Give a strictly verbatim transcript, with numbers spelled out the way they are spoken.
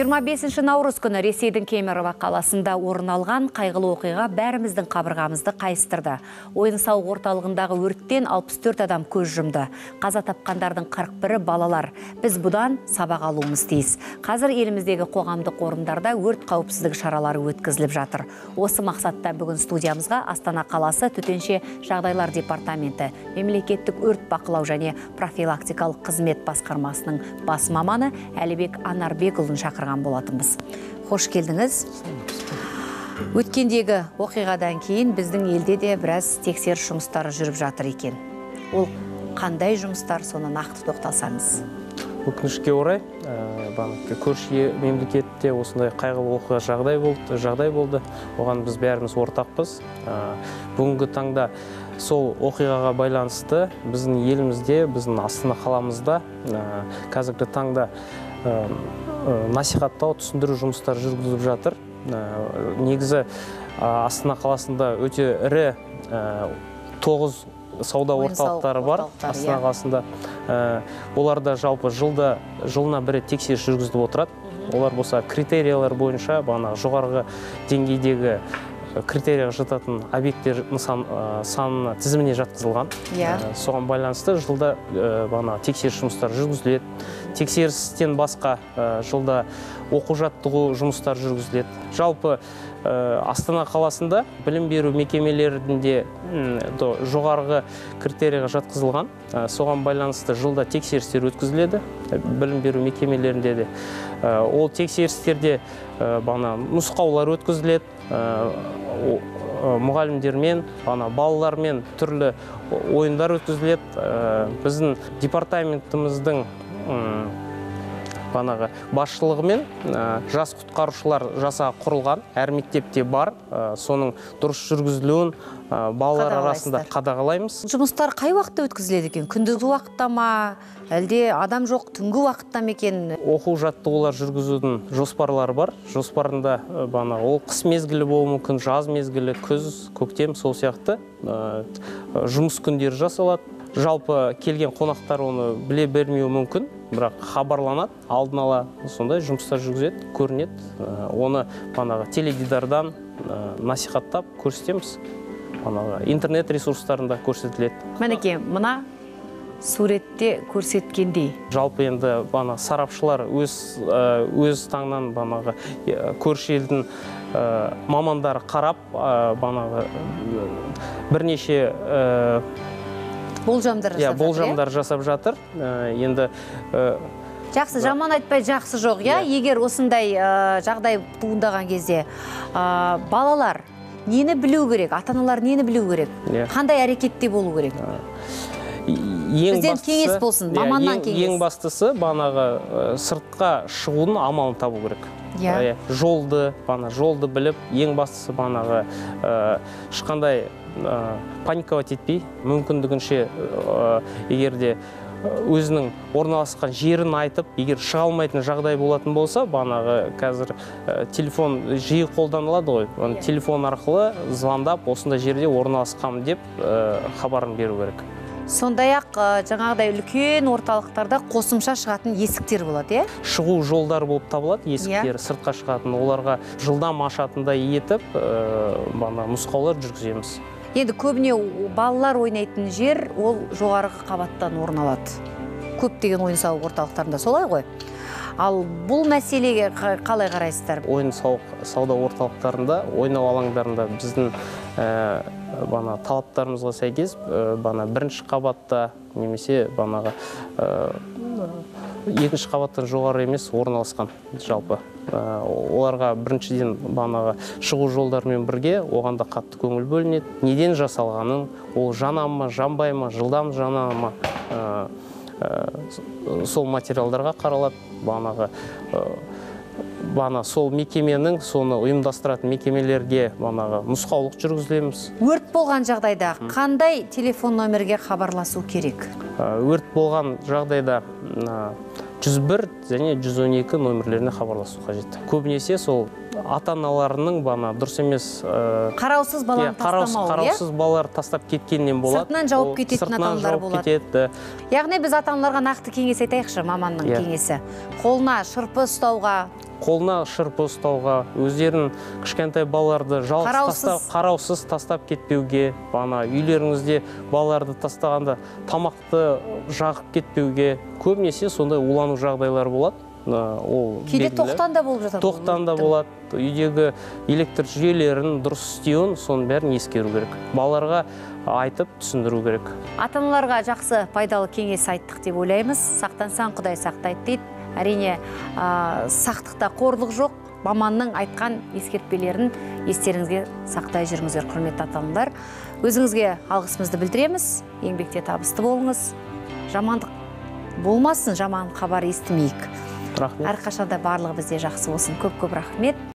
жиырма бесінші наурыз күні Ресейдің Кемерово қаласында орын алған қайғылы оқиға бәріміздің қабырғамызды қайыстырды. Ойын-сауық орталығындағы өрттен алпыс төрт адам көз жұмды. Қаза тапқандардың қырық бірі балалар. Біз бұдан сабақ алуымыз тиіс. Қазір еліміздегі қоғамдық орындарда өрт қауіпсіздік шаралары өткізіліп жатыр. Осы мақсатта бүгін студиямызға Астана қаласы төтенше жағдайлар департаменті, мемлекеттік өрт бақылау және профилактикалық қызмет басқармасының бас маманы Әлібек Анарбекұлын шақырған болатынбыз. Хош келдіңіз. Өткендегі оқиғадан кейін біздің елде де біраз тексеріс жұмыстары жүріп жатыр екен. Ол қандай жұмыстар, соны нақты тоқталсаңыз? Өкінішке орай, көрші мемлекетте осындай қайғылы оқиға жағдай болды, жағдай болды. Оған біз бәріміз ортақпыз. Бүгінгі таңда сол оқиғаға байланысты біздің елімізде, біздің Астана қаламызда қазіргі таңда насихаттау, түсіндіру жұмыстары жүргізіліп жатыр. Негізі Астана қаласында өте ірі тоғыз сауда орталықтары бар. Астана қаласында оларда жалпы жылда жылына бір тексеріс жүргізіліп отырады. Олар болса критериялар бойынша бағана жоғарғы деңгейдегі критерияға жататын объекттер санына тізіміне жатқызылған. Соған байланысты жылда бағана тексеріс жұмыстары жүргізіледі. Тексерістен басқа жылда оқу-жаттығу жұмыстары жүргізіледі. Жалпы Астана қаласында білім беру мекемелерінде жоғарғы критерияға жатқызылған. Соған байланысты жылда тексерістер өткізіледі. Білім беру мекемелерінде де. Ол тексерістерде нұсқаулар өткізіледі. Мұғалімдермен, балалармен түрлі ойындар өткізіледі. Біздің департаментіміздің басшылығымен жас құтқарушылар жасағы құрылған, әр мектепте бар, соның дұрыс жүргізілуін балалар арасында қадағалаймыз. Жұмыстар қай уақытта өткізіледі екен? Күндізгі уақытта ма, әлде адам жоқ түнгі уақытта ма екен? Оқу-жаттығулар жүргізудің жоспарлары бар. Жоспарында ол қыс мезгілі болуы мүмкін, жаз мезгілі, күз, көктем, сол сияқты жұмыс күндері жасалады. Жалпы келген қонақтар оны біле бермеуі мүмкін, бірақ хабарланады, алдын ала сондай жұмыстар жүргізеді, көрінеді. Оны теледидардан насихаттап көрсетеміз. Интернет ресурстарында көрсетіледі. Мінеке, мына суретте көрсеткендей. Жалпы енді сарапшылар өз таңнан көрші елдің мамандары қарап, бірнеше болжамдар жасап жатыр. Енді жақсы, жаман айтпай жақсы жоқ, я? Егер осындай жағдай туындаған кезде балалар нені білу керек, ата-аналар нені білу керек, қандай әрекетте болу керек? Бізден кеңес болсын, маманнан кеңес. Ең бастысы бағанағы сыртқа шығудың амалын табу керек. Жолды, жолды біліп, ең бастысы бағанағы ешқандай паниковать етпей, мүмкіндігінше егерде өзінің орналасқан жерін айтып, егер шыға алмайтын жағдай болатын болса, бағанағы қазір телефон жиі қолданылады ғой. Телефон арқылы звондап, осындай жерде орналасқам деп хабарын беру керек. Сондай-ақ жаңағыдай үлкен орталықтарда қосымша шығатын есіктер болады, е? Шығу жолдары болып табылады, есіктер сыртқа шығатын, оларға жылдам ашатындай етіп, нұсқаулар жүргіземіз. Енді көбіне балалар ойнайтын жер, ол жоғарғы қабаттан орын алады. Көптеген ойын-сауық орталықтарында солай ғой. Ал бұл мәселеге қалай қарайсыздар? Ойын-сауық сауда орталықтарында, ойнау алаңдарында біздің талаптарымызға сәйкес бірінші қабатта немесе екінші қабаттан жоғары емес орналасқан жалпы. Оларға біріншіден шығу жолдарымен бірге оған да қатты көңіл бөлінеді. Неден жасалғанын, ол жана ма, жанбай ма, жылдам жана ма, сол материалдарға қаралады. Сол мекеменің, соны ұйымдастыратын мекемелерге нұсқаулық жүргізілеміз. Өрт болған жағдайда қандай телефон номерге хабарласу керек? Өрт болған жағдайда жүз бір және жүз он екі номерлеріне хабарласу қажет. Көбінесе сол ата-аналарының дұрыс емес қараусыз баланы тастамау, қараусыз балалар тастап кеткеннен болады. Сыртынан жауып кететін ата-аналар болады. Яғни біз ата-аналарға нақты кеңес айтайықшы, маманның кеңесі. Қолына шырпы ұстауға, қолына шырпы ұстауға, өздерін кішкентай балаларды жалғыз тастап, қараусыз тастап кетпеуге, бана үйлеріңізде балаларды тастағанда тамақты жағып кетпеуге, көбінесе сондай улану жағдайлар болады. Ол кейде тоқтан да болып жатады. Тоқтан да болады. Үйдегі электр жүйелерін дұрыс істеуін, соның бәрін ескеру керек. Балаларға айтып түсіндіру керек. Ата-аналарға жақсы пайдалы кеңес айттық деп ойлаймыз. Сақтансаң Құдай сақтайды дейді. Әрине, сақтықта қорлық жоқ. Маманның айтқан ескертпелерін естеріңізге сақтай жүріңіздер, құрметті ата-аналар. Өзіңізге алғысымызды білдіреміз. Еңбекте табысты болыңыз. Жамандық болмасын, жаман хабар естімейік. Рахмет. Әрқашанда барлығы бізде жақсы болсын. Көп-көп рахмет.